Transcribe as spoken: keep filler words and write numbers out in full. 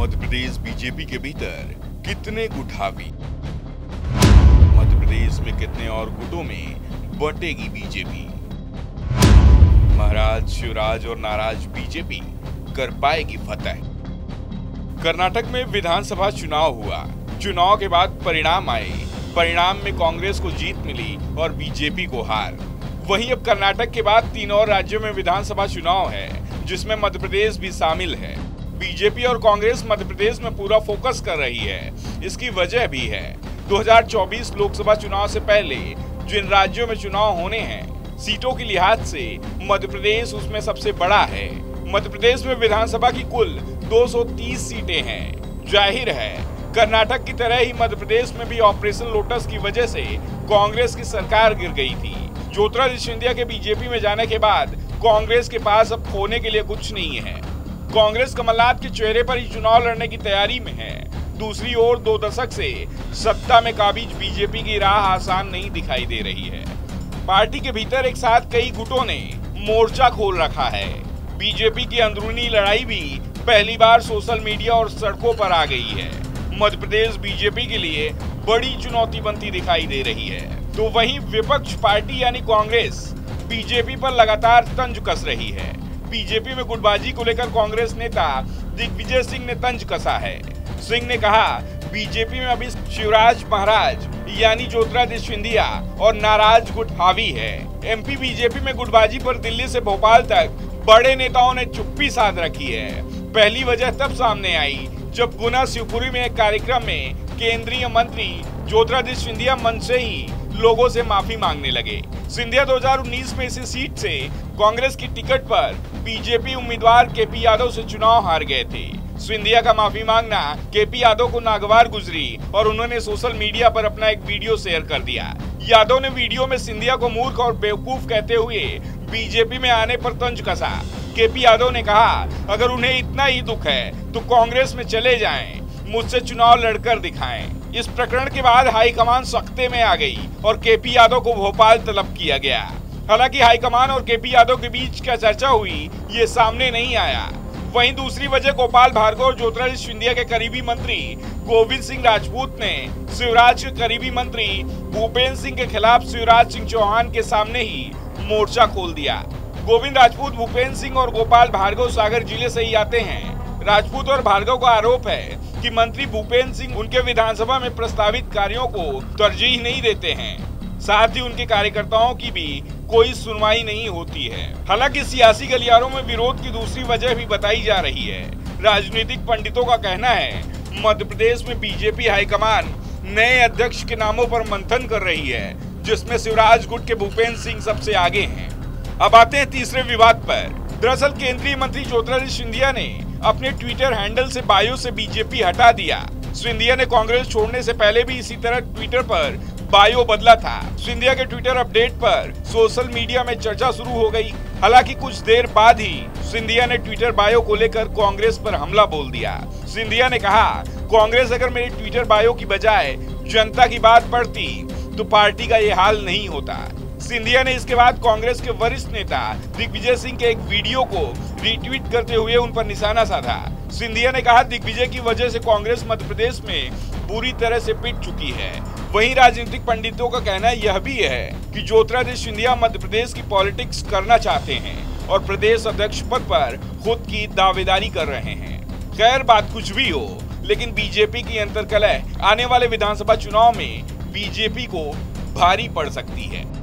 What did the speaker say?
Madhya Pradesh BJP के भीतर कितने गुठावी, मध्य प्रदेश में कितने और गुटों में बटेगी बीजेपी। महाराज, शिवराज और नाराज बीजेपी कर पाएगी फतह। कर्नाटक में विधानसभा चुनाव हुआ। चुनाव के बाद परिणाम आए। परिणाम में कांग्रेस को जीत मिली और बीजेपी को हार। वहीं अब कर्नाटक के बाद तीन और राज्यों में विधानसभा चुनाव है, जिसमें मध्य प्रदेश भी शामिल है। बीजेपी और कांग्रेस मध्य प्रदेश में पूरा फोकस कर रही है। इसकी वजह भी है, दो हज़ार चौबीस लोकसभा चुनाव से पहले जिन राज्यों में चुनाव होने हैं, सीटों के लिहाज से मध्य प्रदेश उसमें सबसे बड़ा है। मध्य प्रदेश में विधानसभा की कुल दो सौ तीस सीटें हैं। जाहिर है, कर्नाटक की तरह ही मध्य प्रदेश में भी ऑपरेशन लोटस की वजह से कांग्रेस की सरकार गिर गई थी। ज्योतिरादित्य सिंधिया के बीजेपी में जाने के बाद कांग्रेस के पास अब खोने के लिए कुछ नहीं है। कांग्रेस कमलनाथ के चेहरे पर ही चुनाव लड़ने की तैयारी में है। दूसरी ओर दो दशक से सत्ता में काबिज बीजेपी की राह आसान नहीं दिखाई दे रही है। पार्टी के भीतर एक साथ कई गुटों ने मोर्चा खोल रखा है। बीजेपी की अंदरूनी लड़ाई भी पहली बार सोशल मीडिया और सड़कों पर आ गई है। मध्य प्रदेश बीजेपी के लिए बड़ी चुनौती बनती दिखाई दे रही है। तो वहीं विपक्ष पार्टी यानी कांग्रेस बीजेपी पर लगातार तंज कस रही है। बीजेपी में गुटबाजी को लेकर कांग्रेस नेता दिग्विजय सिंह ने तंज कसा है। सिंह ने कहा, बीजेपी में अभी शिवराज महाराज यानी ज्योतिरादित्य सिंधिया और नाराज गुट हावी है। एमपी बीजेपी में गुटबाजी पर दिल्ली से भोपाल तक बड़े नेताओं ने चुप्पी साध रखी है। पहली वजह तब सामने आई जब गुना शिवपुरी में एक कार्यक्रम में केंद्रीय मंत्री ज्योतिरादित्य सिंधिया मन से ही लोगों से माफी मांगने लगे। सिंधिया दो हज़ार उन्नीस में इसी सीट से कांग्रेस की टिकट पर बीजेपी उम्मीदवार केपी यादव से चुनाव हार गए थे। सिंधिया का माफी मांगना केपी यादव को नागवार गुजरी और उन्होंने सोशल मीडिया पर अपना एक वीडियो शेयर कर दिया। यादव ने वीडियो में सिंधिया को मूर्ख और बेवकूफ कहते हुए बीजेपी में आने पर तंज कसा। केपी यादव ने कहा, अगर उन्हें इतना ही दुख है तो कांग्रेस में चले जाएं, मुझसे चुनाव लड़कर दिखाएं। इस प्रकरण के बाद हाईकमान सख्ते में आ गई और केपी यादव को भोपाल तलब किया गया। हालांकि हाईकमान और केपी यादव के बीच क्या चर्चा हुई, ये सामने नहीं आया। वहीं दूसरी वजह गोपाल भार्गव और ज्योतिरादित्य सिंधिया के करीबी मंत्री गोविंद सिंह राजपूत ने शिवराज के करीबी मंत्री भूपेंद्र सिंह के खिलाफ शिवराज सिंह चौहान के सामने ही मोर्चा खोल दिया। गोविंद राजपूत, भूपेंद्र सिंह और गोपाल भार्गव सागर जिले से ही आते हैं। राजपूत और भार्गव का आरोप है कि मंत्री भूपेंद्र सिंह उनके विधानसभा में प्रस्तावित कार्यों को तरजीह नहीं देते हैं। साथ ही उनके कार्यकर्ताओं की भी कोई सुनवाई नहीं होती है। हालांकि सियासी गलियारों में विरोध की दूसरी वजह भी बताई जा रही है। राजनीतिक पंडितों का कहना है, मध्य प्रदेश में बीजेपी हाईकमान नए अध्यक्ष के नामों पर मंथन कर रही है, जिसमें शिवराज गुट के भूपेंद्र सिंह सबसे आगे हैं। अब आते हैं तीसरे विवाद पर। दरअसल केंद्रीय मंत्री ज्योतिरादित्य सिंधिया ने अपने ट्विटर हैंडल से बायो से बीजेपी हटा दिया। सिंधिया ने कांग्रेस छोड़ने से पहले भी इसी तरह ट्विटर पर बायो बदला था। सिंधिया के ट्विटर अपडेट पर सोशल मीडिया में चर्चा शुरू हो गई। हालांकि कुछ देर बाद ही सिंधिया ने ट्विटर बायो को लेकर कांग्रेस पर हमला बोल दिया। सिंधिया ने कहा, कांग्रेस अगर मेरे ट्विटर बायो की बजाय जनता की बात पढ़ती तो पार्टी का ये हाल नहीं होता। सिंधिया ने इसके बाद कांग्रेस के वरिष्ठ नेता दिग्विजय सिंह के एक वीडियो को रीट्वीट करते हुए उन पर निशाना साधा। सिंधिया ने कहा, दिग्विजय की वजह से कांग्रेस मध्य प्रदेश में बुरी तरह से पिट चुकी है। वहीं राजनीतिक पंडितों का कहना यह भी है कि ज्योतिरादित्य सिंधिया मध्य प्रदेश की पॉलिटिक्स करना चाहते हैं और प्रदेश अध्यक्ष पद पर खुद की दावेदारी कर रहे हैं। खैर, बात कुछ भी हो, लेकिन बीजेपी की अंतर्कलह आने वाले विधानसभा चुनाव में बीजेपी को भारी पड़ सकती है।